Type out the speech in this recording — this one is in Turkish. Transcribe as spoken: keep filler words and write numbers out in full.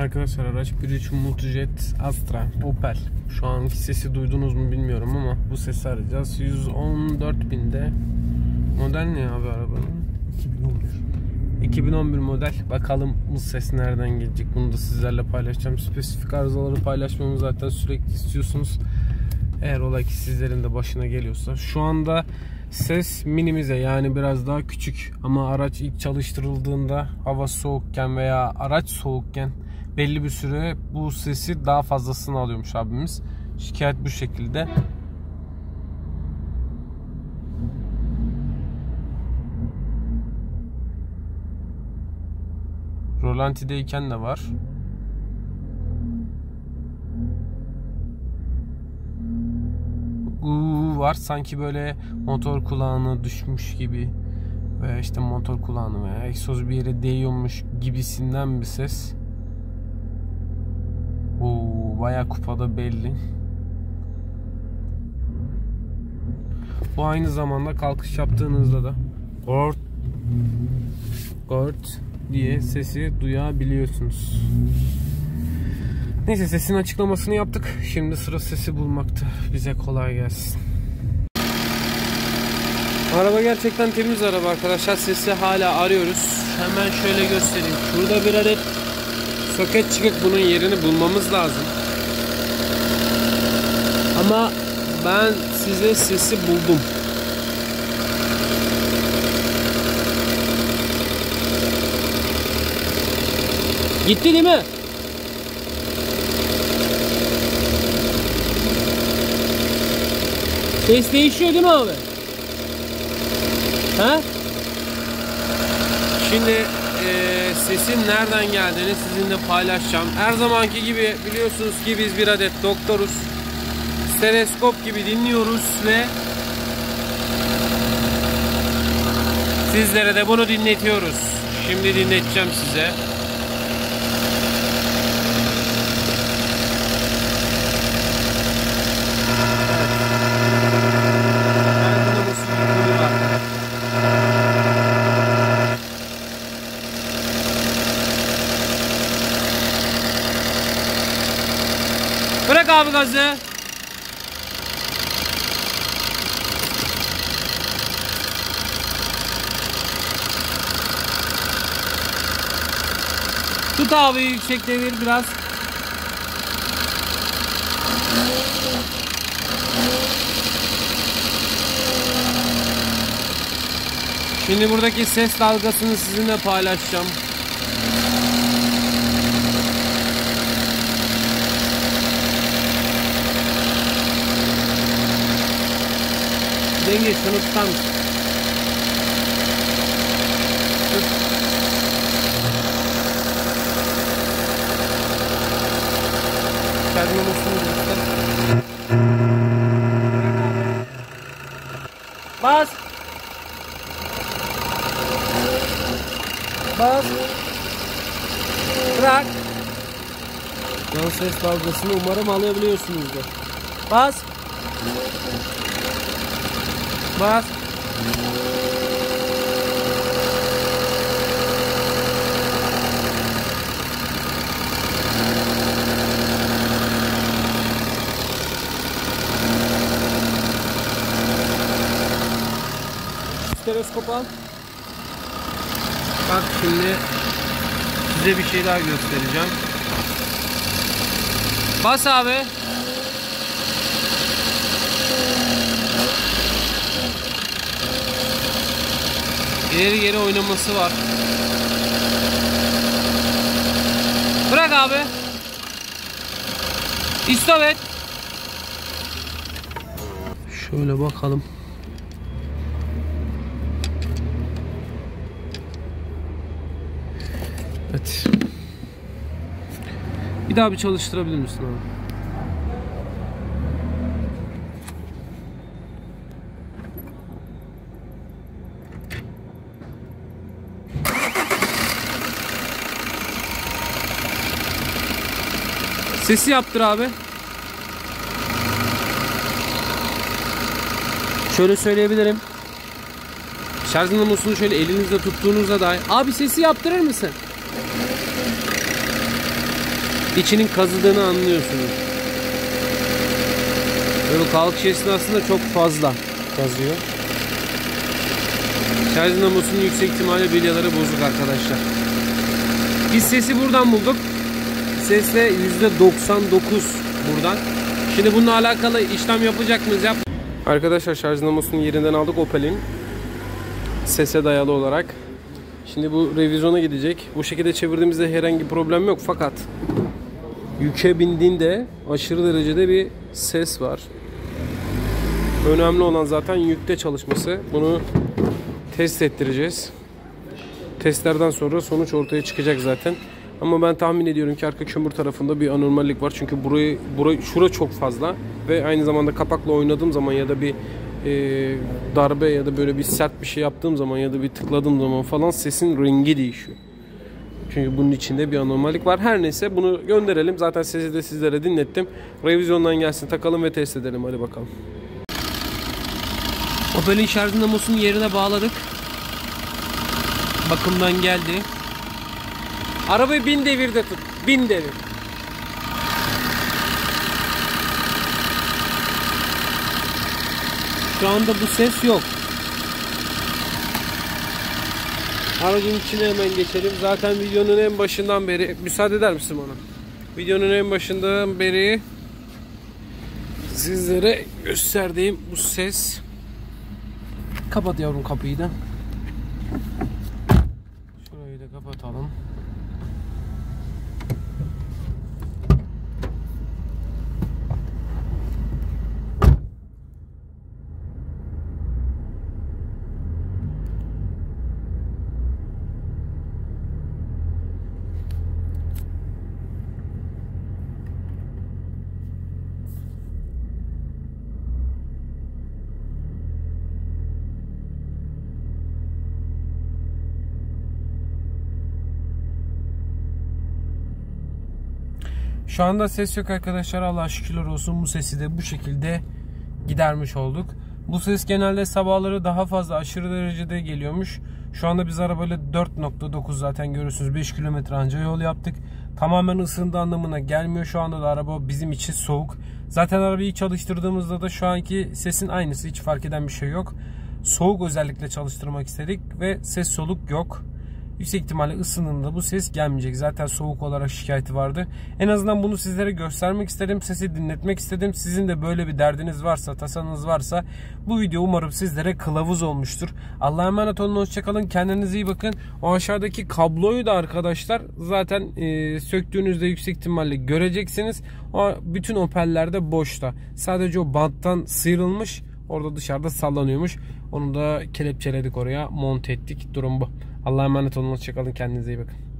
Arkadaşlar araç bir nokta üç Multijet Astra Opel. Şu anki sesi duydunuz mu bilmiyorum ama bu sesi arayacağız. yüz on dört binde. Model ne abi arabanın? iki bin on bir. iki bin on bir model. Bakalım bu ses nereden gelecek? Bunu da sizlerle paylaşacağım. Spesifik arızaları paylaşmamı zaten sürekli istiyorsunuz. Eğer ola ki sizlerin de başına geliyorsa. Şu anda ses minimize, yani biraz daha küçük. Ama araç ilk çalıştırıldığında hava soğukken veya araç soğukken belli bir süre bu sesi daha fazlasını alıyormuş abimiz. Şikayet bu şekilde. Rolantideyken de var. Uuu var, sanki böyle motor kulağına düşmüş gibi veya işte motor kulağına veya egzoz bir yere değiyormuş gibisinden bir ses. Oo, bayağı kupada belli. Bu aynı zamanda kalkış yaptığınızda da gort gort diye sesi duyabiliyorsunuz. Neyse, sesin açıklamasını yaptık. Şimdi sıra sesi bulmakta. Bize kolay gelsin. Araba gerçekten temiz araba arkadaşlar. Sesi hala arıyoruz. Hemen şöyle göstereyim. Şurada bir adet soket çıkık, bunun yerini bulmamız lazım. Ama ben size sesi buldum. Gitti değil mi? Ses değişiyor değil mi abi? Ha? Şimdi e, sesin nereden geldiğini sizinle paylaşacağım. Her zamanki gibi biliyorsunuz ki biz bir adet doktoruz. Stetoskop gibi dinliyoruz ve sizlere de bunu dinletiyoruz. Şimdi dinleteceğim size. Bırak abi gazı. Tut abi, yüksek devir biraz. Şimdi buradaki ses dalgasını sizinle paylaşacağım. Denge, şunu tutar mısın? Tut. Şarjın olmasını tutar. Bas. Bas. Bırak. Yan ses dalgasını umarım alabiliyorsunuzdur. Bas. Bas. Stetoskop al. Bak şimdi size bir şey daha göstereceğim. Bas abi. İleri geri oynaması var. Bırak abi. İstop et. Şöyle bakalım. Evet. Bir daha bir çalıştırabilir misin abi? Sesi yaptır abi. Şöyle söyleyebilirim. Şarj namlusunu şöyle elinizde tuttuğunuzda dahi. Abi sesi yaptırır mısın? içinin kazıdığını anlıyorsunuz. Böyle kalkış esnasında çok fazla kazıyor. Şarj dinamosunun yüksek ihtimalle bilyaları bozuk arkadaşlar. Biz sesi buradan bulduk. Sesle yüzde doksan dokuz buradan. Şimdi bununla alakalı işlem yapacak mıyız? Yap. Arkadaşlar şarj dinamosunun yerinden aldık Opel'in. Sese dayalı olarak. Şimdi bu revizyona gidecek. Bu şekilde çevirdiğimizde herhangi bir problem yok. Fakat yüke bindiğinde aşırı derecede bir ses var. Önemli olan zaten yükte çalışması. Bunu test ettireceğiz. Testlerden sonra sonuç ortaya çıkacak zaten. Ama ben tahmin ediyorum ki arka kömür tarafında bir anormallik var. Çünkü burayı, burayı şura çok fazla ve aynı zamanda kapakla oynadığım zaman ya da bir e, darbe ya da böyle bir sert bir şey yaptığım zaman ya da bir tıkladığım zaman falan sesin rengi değişiyor. Çünkü bunun içinde bir anormallik var. Her neyse bunu gönderelim. Zaten sesi de sizlere dinlettim. Revizyondan gelsin, takalım ve test edelim. Hadi bakalım. Opel'in şarj dinamosunun yerine bağladık. Bakımdan geldi. Arabayı bin devirde tut. Bin devir. Şu anda bu ses yok. Aracın içine hemen geçelim. Zaten videonun en başından beri, müsaade eder misin bana? Videonun en başından beri sizlere gösterdiğim bu ses. Kapat yavrum kapıyı da. Şurayı da kapatalım. Şu anda ses yok arkadaşlar. Allah'a şükürler olsun, bu sesi de bu şekilde gidermiş olduk. Bu ses genelde sabahları daha fazla aşırı derecede geliyormuş. Şu anda biz arabayla dört nokta dokuz zaten görüyorsunuz, beş kilometre anca yol yaptık. Tamamen ısındı anlamına gelmiyor. Şu anda da araba bizim için soğuk. Zaten arabayı çalıştırdığımızda da şu anki sesin aynısı, hiç fark eden bir şey yok. Soğuk özellikle çalıştırmak istedik ve ses soluk yok. Yüksek ihtimalle ısındığında bu ses gelmeyecek. Zaten soğuk olarak şikayeti vardı. En azından bunu sizlere göstermek istedim. Sesi dinletmek istedim. Sizin de böyle bir derdiniz varsa, tasanız varsa bu video umarım sizlere kılavuz olmuştur. Allah'a emanet olun. Hoşçakalın. Kendinize iyi bakın. O aşağıdaki kabloyu da arkadaşlar zaten e, söktüğünüzde yüksek ihtimalle göreceksiniz. O bütün Opel'lerde boşta. Sadece o banttan sıyrılmış. Orada dışarıda sallanıyormuş. Onu da kelepçeledik oraya. Monte ettik. Durum bu. Allah'a emanet olun. Hoşçakalın. Kendinize iyi bakın.